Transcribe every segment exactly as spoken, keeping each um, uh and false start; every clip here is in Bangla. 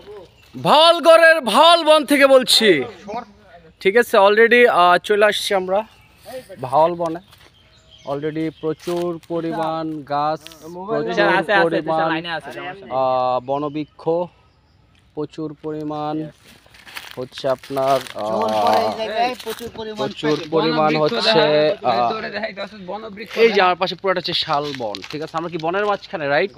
ভাওয়ালগড়ের ভাওয়াল বন থেকে বলছি। ঠিক আছে, অলরেডি চলে আসছি আমরা ভাওয়াল বনে। অলরেডি প্রচুর পরিমাণ গাছ, প্রচুর পরিমাণ বনবৃক্ষ, প্রচুর পরিমাণ হচ্ছে আপনার প্রচুর পরিমাণ হচ্ছে এই যে আমার পাশে পুরোটা হচ্ছে শাল বন। ঠিক আছে, আমরা কি বনের মাঝখানে, রাইট?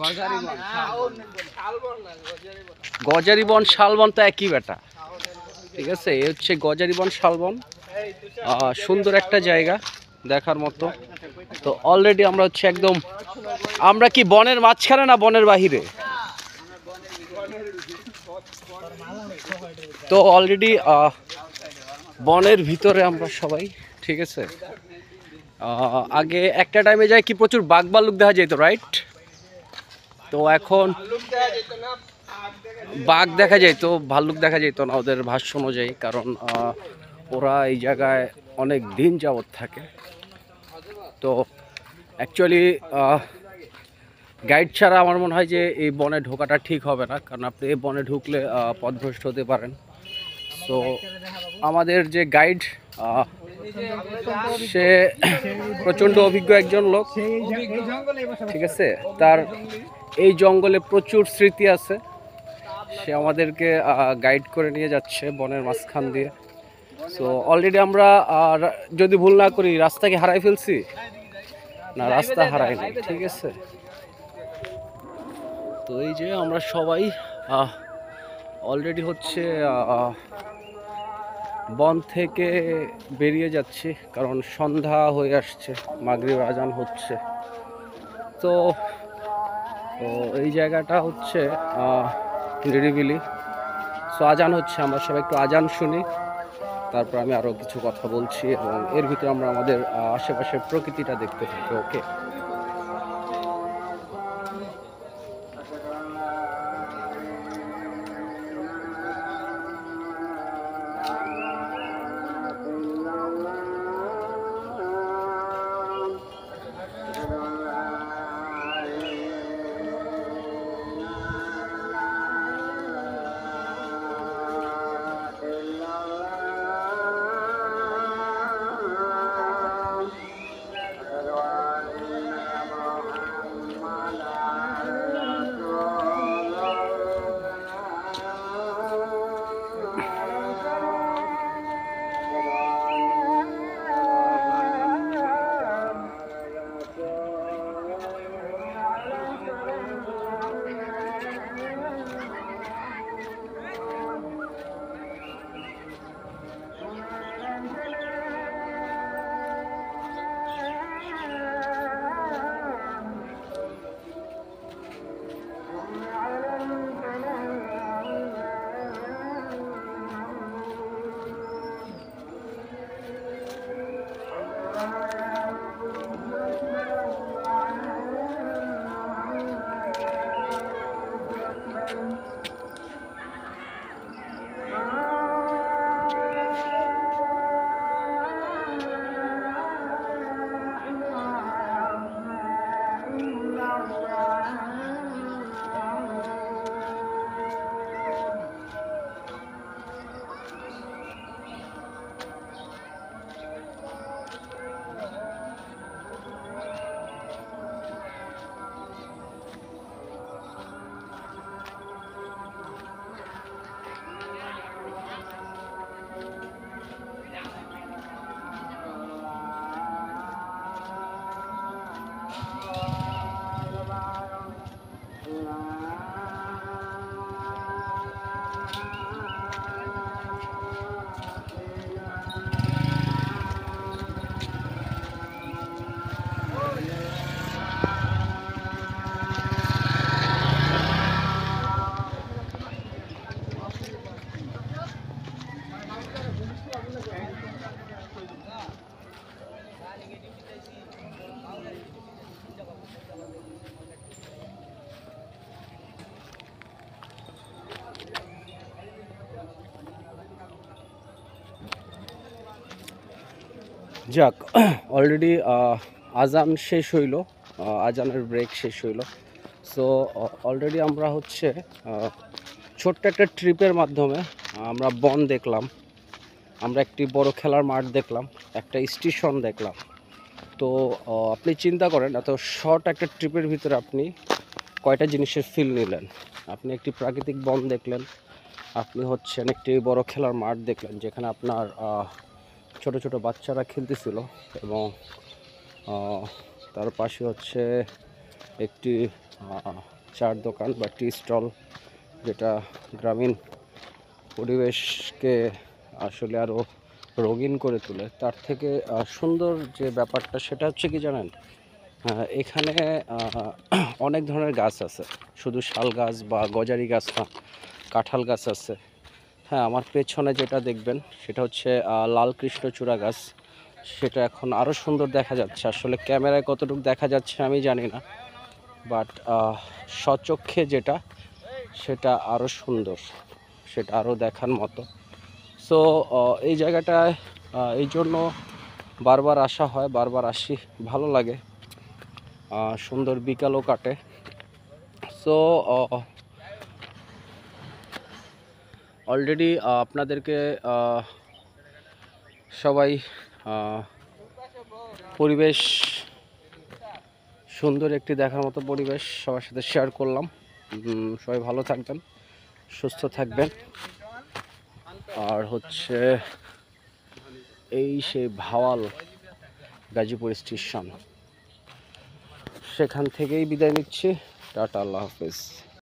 গজারি বন শাল বন তো একই বেটা। ঠিক আছে, এই হচ্ছে গজারি বন শাল বন। সুন্দর একটা জায়গা দেখার মতো। তো অলরেডি আমরা হচ্ছে একদম, আমরা কি বনের মাঝখানে না বনের বাহিরে? তো অলরেডি বনের ভিতরে আমরা সবাই। ঠিক আছে, আগে একটা টাইমে যায় কি প্রচুর বাঘ ভাল্লুক দেখা যেত, রাইট? তো এখন বাঘ দেখা যেত, ভাল্লুক দেখা যেত না ওদের ভাষ্য অনুযায়ী, কারণ ওরা এই জায়গায় অনেক দিন যাবৎ থাকে। তো অ্যাকচুয়ালি গাইড ছাড়া আমার মনে হয় যে এই বনে ঢোকাটা ঠিক হবে না, কারণ আপনি এই বনে ঢুকলে পথভ্রষ্ট হতে পারেন। তো আমাদের যে গাইড, সে প্রচণ্ড অভিজ্ঞ একজন লোক। ঠিক আছে, তার এই জঙ্গলে প্রচুর স্মৃতি আছে। সে আমাদেরকে গাইড করে নিয়ে যাচ্ছে বনের মাঝখান দিয়ে। সো অলরেডি আমরা যদি ভুল না করি রাস্তাকে হারাই ফেলছি না, রাস্তা হারাই নাই। ঠিক আছে, তো এই যে আমরা সবাই অলরেডি হচ্ছে বন থেকে বেরিয়ে যাচ্ছি, কারণ সন্ধ্যা হয়ে আসছে, মাগরিব আজান হচ্ছে। তো এই জায়গাটা হচ্ছে নিরিবিলি। সো আজান হচ্ছে, আমরা সবাই একটু আজান শুনি, তারপর আমি আরও কিছু কথা বলছি এবং এর ভিতরে আমরা আমাদের আশেপাশের প্রকৃতিটা দেখতে থাকি। ওকে, যাক, অলরেডি আজান শেষ হইল, আজানের ব্রেক শেষ হইল। সো অলরেডি আমরা হচ্ছে ছোট্ট একটা ট্রিপের মাধ্যমে আমরা বন দেখলাম, আমরা একটি বড় খেলার মাঠ দেখলাম, একটা স্টেশন দেখলাম। তো আপনি চিন্তা করেন এত শর্ট একটা ট্রিপের ভিতরে আপনি কয়টা জিনিসের ফিল নিলেন। আপনি একটি প্রাকৃতিক বন দেখলেন, আপনি হচ্ছেন একটি বড় খেলার মাঠ দেখলেন যেখানে আপনার ছোট ছোট বাচ্চারা খেলতেছিল, এবং তার পাশে হচ্ছে একটি চার দোকান বা টি স্টল, যেটা গ্রামীণ পরিবেশকে আসলে আরও রঙিন করে তোলে। তার থেকে সুন্দর যে ব্যাপারটা সেটা হচ্ছে কি জানেন, এখানে অনেক ধরনের গাছ আছে, শুধু শাল গাছ বা গজারি গাছ না, কাঁঠাল গাছ আছে। হ্যাঁ, আমার পেছনে যেটা দেখবেন সেটা হচ্ছে লাল কৃষ্ণচূড়া গাছ, সেটা এখন আরও সুন্দর দেখা যাচ্ছে। আসলে ক্যামেরায় কতটুকু দেখা যাচ্ছে আমি জানি না, বাট স্বচক্ষে যেটা সেটা আরও সুন্দর, সেটা আরও দেখার মতো। সো এই জায়গাটায় এই জন্য বারবার আসা হয়, বারবার আসি, ভালো লাগে, সুন্দর বিকালও কাটে। সো অলরেডি আপনাদেরকে সবাই পরিবেশ, সুন্দর একটি দেখার মতো পরিবেশ সবার সাথে শেয়ার করলাম। সবাই ভালো থাকবেন, সুস্থ থাকবেন। আর হচ্ছে এই সেই ভাওয়াল গাজীপুর স্টেশন, সেখান থেকেই বিদায় নিচ্ছি। টাটা, আল্লাহ হাফেজ।